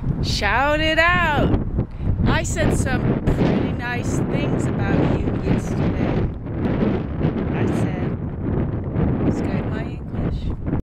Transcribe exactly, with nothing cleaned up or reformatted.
Shout it out. I said some pretty nice things about you